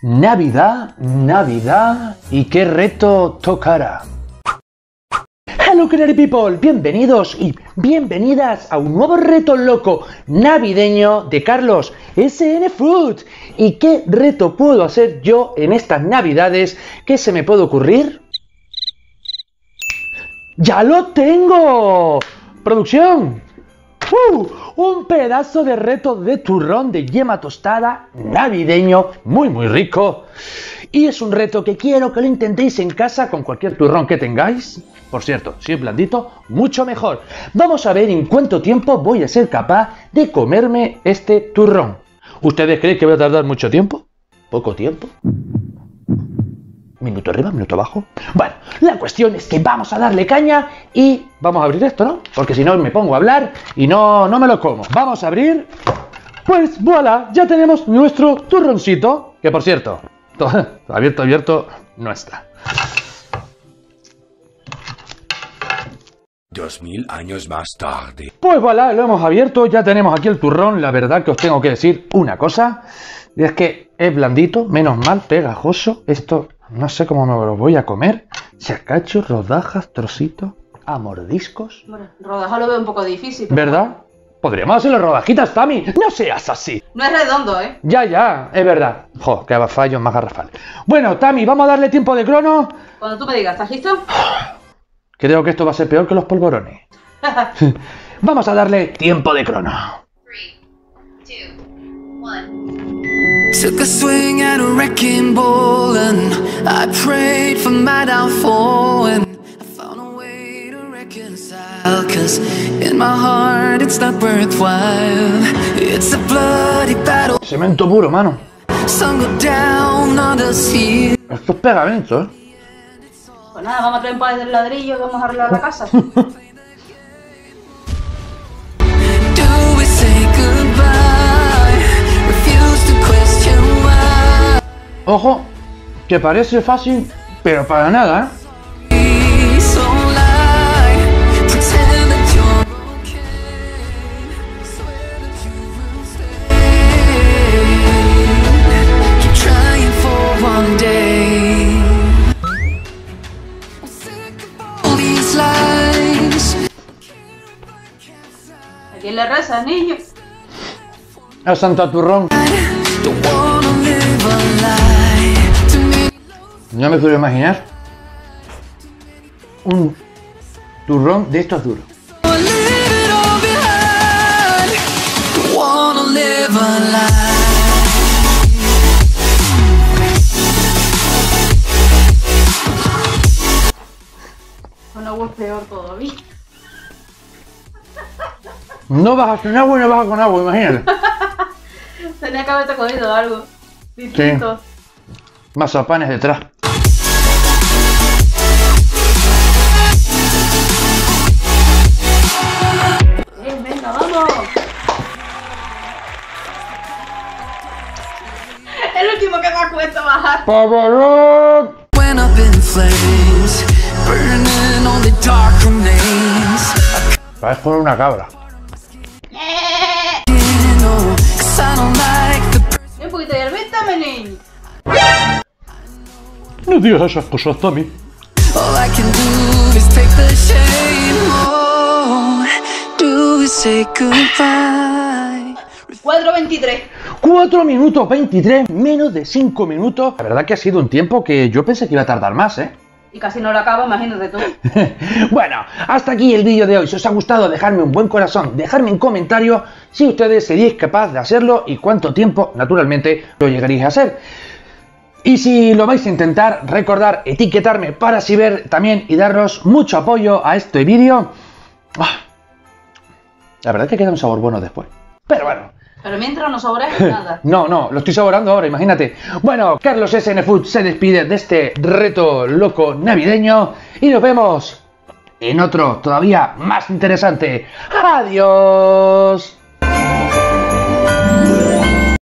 Navidad, Navidad, ¿y qué reto tocará? Hello Canary People, bienvenidos y bienvenidas a un nuevo reto loco navideño de Carlos SN Food. ¿Y qué reto puedo hacer yo en estas navidades? ¿Qué se me puede ocurrir? ¡Ya lo tengo! ¡Producción! Un pedazo de reto de turrón de yema tostada navideño, muy rico. Y es un reto que quiero que lo intentéis en casa con cualquier turrón que tengáis. Por cierto, si es blandito, mucho mejor. Vamos a ver en cuánto tiempo voy a ser capaz de comerme este turrón. ¿Ustedes creen que voy a tardar mucho tiempo? ¿Poco tiempo? ¿Minuto arriba, minuto abajo? Bueno, la cuestión es que vamos a darle caña y vamos a abrir esto, ¿no? Porque si no me pongo a hablar y no me lo como. Vamos a abrir. Pues voilà, ya tenemos nuestro turroncito. Que por cierto, abierto no está. 2000 años más tarde. Pues voilà, lo hemos abierto, ya tenemos aquí el turrón. La verdad que os tengo que decir una cosa. Y es que es blandito, menos mal, pegajoso. Esto no sé cómo me lo voy a comer. Chacachos, rodajas, trocitos, a mordiscos. Bueno, rodaja lo veo un poco difícil. Pero... ¿Verdad? Podríamos hacerlo rodajitas, Tami. No seas así. No es redondo, ¿eh? Ya, es verdad. Jo, que fallos más garrafal. Bueno, Tami, vamos a darle tiempo de crono. Cuando tú me digas, ¿estás listo? Creo que esto va a ser peor que los polvorones. Vamos a darle tiempo de crono. 3, 2, 1. Took a swing at a wrecking ball and I prayed for my downfall and I found a way to reconcile, 'cause in my heart it's not worthwhile. It's a bloody battle. Cemento puro, mano. Sun go down on the sea. Esto es pegamento, ¿eh? Pues nada, vamos a traer un par de ladrillos y vamos a arreglar la casa. Do we say goodbye? Refuse to question why. Ojo, que parece fácil, pero para nada, ¿eh? So lie, pretend that you're okay, swear that you will stay, keep trying for one day. I'm sick of all these lies. ¿A quién le rezas, niño? A Santa Turrón. Don't wanna live a lie to me. No me quiero imaginar un turrón de estos duros. Leave it all behind. Don't wanna live a lie. Con agua es peor todavía. No bajas con agua y no bajas con agua, imagínate. Tenía que haberte cogido algo distinto. Mazapanes detrás. Venga, vamos. El último que me cuesta bajar. ¡Paparón! Went up in flames, burning only dark remains. Parece por una cabra. You know, 'cause I don't like the Un poquito de hierbita, niño. No digas esas cosas, Tommy. all I can do is take the shame. Oh, do we say goodbye? 4:23. 4 minutos 23, menos de 5 minutos. La verdad que ha sido un tiempo que yo pensé que iba a tardar más, ¿eh? Y casi no lo acabo, imagínate tú. Bueno, hasta aquí el vídeo de hoy. Si os ha gustado, dejadme un buen corazón, dejadme un comentario si ustedes seríais capaz de hacerlo y cuánto tiempo, naturalmente, lo llegaréis a hacer. Y si lo vais a intentar, recordar etiquetarme para así ver también y daros mucho apoyo a este vídeo. La verdad es que queda un sabor bueno después. Pero bueno. Pero mientras no saboreas nada. No, lo estoy saboreando ahora, imagínate. Bueno, Carlos SN Food se despide de este reto loco navideño y nos vemos en otro todavía más interesante. ¡Adiós!